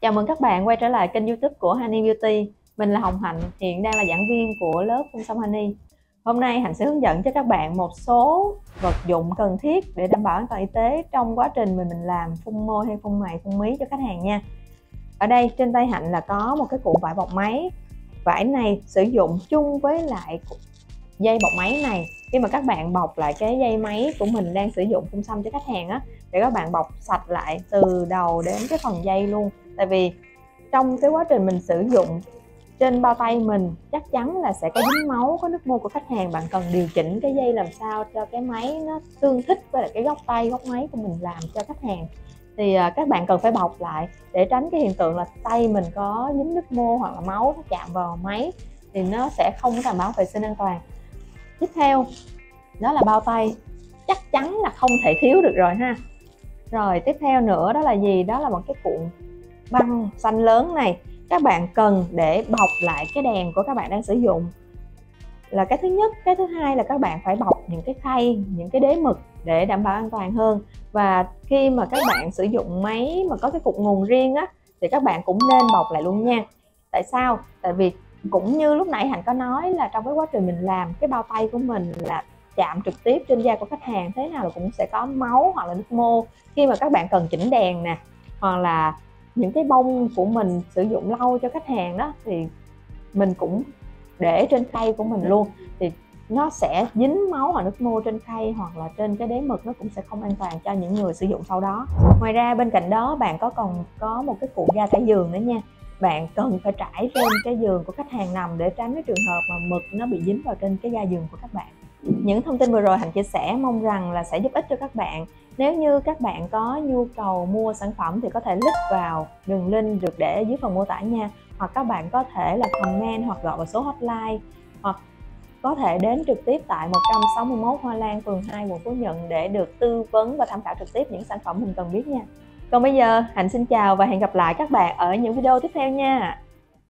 Chào mừng các bạn quay trở lại kênh YouTube của Honey Beauty. Mình là Hồng Hạnh, hiện đang là giảng viên của lớp phun xăm Honey. Hôm nay Hạnh sẽ hướng dẫn cho các bạn một số vật dụng cần thiết để đảm bảo an toàn y tế trong quá trình mình làm phun môi hay phun mày, phun mí cho khách hàng nha. Ở đây trên tay Hạnh là có một cái cuộn vải bọc máy. Vải này sử dụng chung với lại dây bọc máy này. Khi mà các bạn bọc lại cái dây máy của mình đang sử dụng phun xăm cho khách hàng á, để các bạn bọc sạch lại từ đầu đến cái phần dây luôn. Tại vì trong cái quá trình mình sử dụng trên bao tay mình chắc chắn là sẽ có dính máu, có nước môi của khách hàng. Bạn cần điều chỉnh cái dây làm sao cho cái máy nó tương thích với lại cái góc tay, góc máy của mình làm cho khách hàng. Thì các bạn cần phải bọc lại để tránh cái hiện tượng là tay mình có dính nước môi hoặc là máu nó chạm vào máy, thì nó sẽ không đảm bảo vệ sinh an toàn. Tiếp theo đó là bao tay, chắc chắn là không thể thiếu được rồi ha. Rồi tiếp theo nữa đó là gì? Đó là một cái cuộn băng xanh lớn này. Các bạn cần để bọc lại cái đèn của các bạn đang sử dụng là cái thứ nhất. Cái thứ hai là các bạn phải bọc những cái khay, những cái đế mực để đảm bảo an toàn hơn. Và khi mà các bạn sử dụng máy mà có cái cục nguồn riêng á, thì các bạn cũng nên bọc lại luôn nha. Tại sao? Tại vì cũng như lúc nãy Hạnh có nói là trong cái quá trình mình làm, cái bao tay của mình là chạm trực tiếp trên da của khách hàng, thế nào là cũng sẽ có máu hoặc là nước mô. Khi mà các bạn cần chỉnh đèn nè, hoặc là những cái bông của mình sử dụng lâu cho khách hàng đó, thì mình cũng để trên khay của mình luôn, thì nó sẽ dính máu hoặc nước môi trên khay hoặc là trên cái đế mực, nó cũng sẽ không an toàn cho những người sử dụng sau đó. Ngoài ra bên cạnh đó bạn còn có một cái cuộn ga trải giường nữa nha. Bạn cần phải trải trên cái giường của khách hàng nằm để tránh cái trường hợp mà mực nó bị dính vào trên cái ga giường của các bạn. Những thông tin vừa rồi Hạnh chia sẻ mong rằng là sẽ giúp ích cho các bạn. Nếu như các bạn có nhu cầu mua sản phẩm thì có thể click vào đường link được để dưới phần mô tả nha. Hoặc các bạn có thể là comment hoặc gọi vào số hotline, hoặc có thể đến trực tiếp tại 161 Hoa Lan, phường 2, quận Phú Nhuận để được tư vấn và tham khảo trực tiếp những sản phẩm mình cần biết nha. Còn bây giờ Hạnh xin chào và hẹn gặp lại các bạn ở những video tiếp theo nha.